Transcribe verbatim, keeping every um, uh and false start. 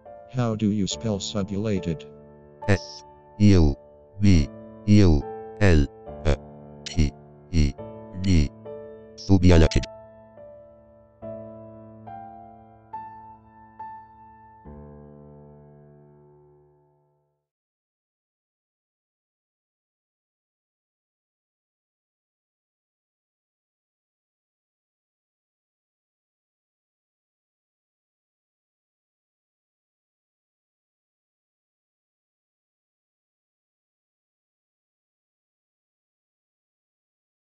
How do you spell subulated? S U B U L A T E D. Subulated.